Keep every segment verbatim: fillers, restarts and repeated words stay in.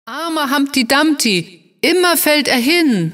Armer Humpty Dumpty, immer fällt er hin.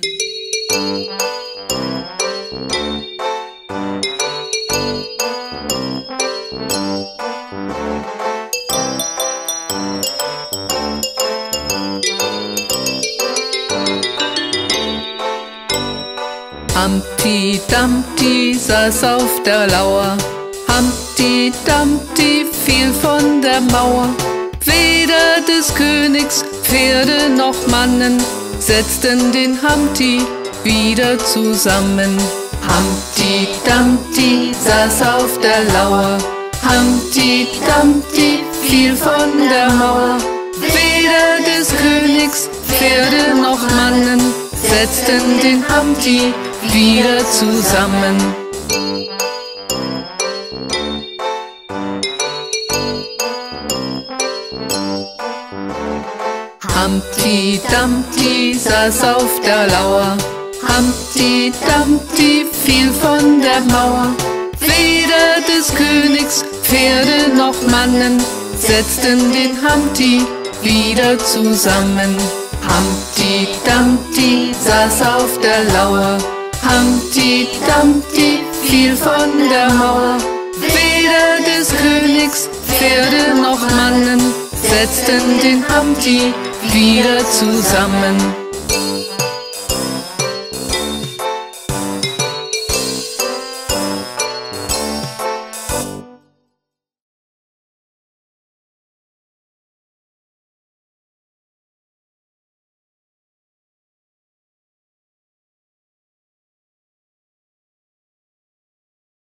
Humpty Dumpty saß auf der Lauer, Humpty Dumpty fiel von der Mauer. Weder des Königs Pferde noch Mannen setzten den Humpty wieder zusammen. Humpty Dumpty saß auf der Lauer, Humpty Dumpty fiel von der Mauer. Weder des Königs Pferde noch Mannen setzten den Humpty wieder zusammen. Humpty Dumpty saß auf der Lauer, Humpty Dumpty fiel von der Mauer. Weder des Königs Pferde noch Mannen setzten den Humpty wieder zusammen. Humpty Dumpty saß auf der Lauer, Humpty Dumpty fiel von der Mauer. Weder des Königs Pferde noch Mannen setzten den Humpty wieder zusammen.